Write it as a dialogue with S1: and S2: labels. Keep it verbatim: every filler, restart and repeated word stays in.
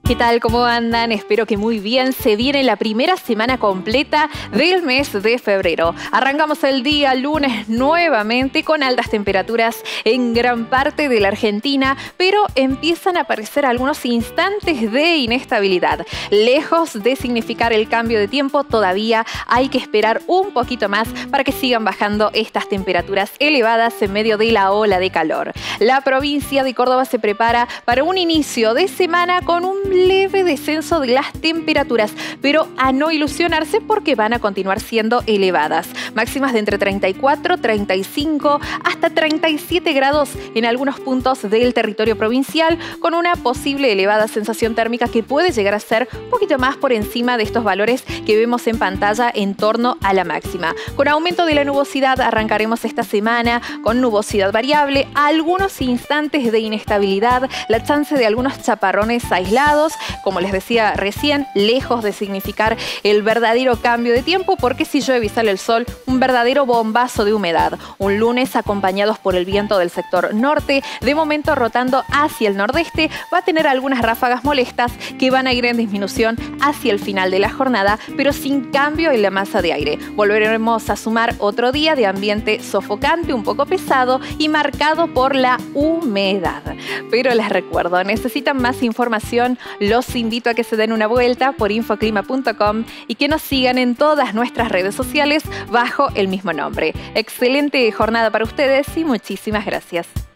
S1: ¿Qué tal? ¿Cómo andan? Espero que muy bien. Se viene la primera semana completa del mes de febrero. Arrancamos el día lunes nuevamente con altas temperaturas en gran parte de la Argentina, pero empiezan a aparecer algunos instantes de inestabilidad. Lejos de significar el cambio de tiempo, todavía hay que esperar un poquito más para que sigan bajando estas temperaturas elevadas en medio de la ola de calor. La provincia de Córdoba se prepara para un inicio de semana con un leve descenso de las temperaturas, pero a no ilusionarse porque van a continuar siendo elevadas. Máximas de entre treinta y cuatro, treinta y cinco hasta treinta y siete grados en algunos puntos del territorio provincial, con una posible elevada sensación térmica que puede llegar a ser un poquito más por encima de estos valores que vemos en pantalla en torno a la máxima. Con aumento de la nubosidad arrancaremos esta semana con nubosidad variable, algunos instantes de inestabilidad, la chance de algunos chaparrones aislados, como les decía recién, lejos de significar el verdadero cambio de tiempo, porque si llueve y sale el sol, un verdadero bombazo de humedad. Un lunes acompañados por el viento del sector norte, de momento rotando hacia el nordeste, va a tener algunas ráfagas molestas que van a ir en disminución hacia el final de la jornada, pero sin cambio en la masa de aire. Volveremos a sumar otro día de ambiente sofocante, un poco pesado y marcado por la humedad. Pero les recuerdo, necesitan más información, los invito a que se den una vuelta por infoclima punto com y que nos sigan en todas nuestras redes sociales bajo el mismo nombre. Excelente jornada para ustedes y muchísimas gracias.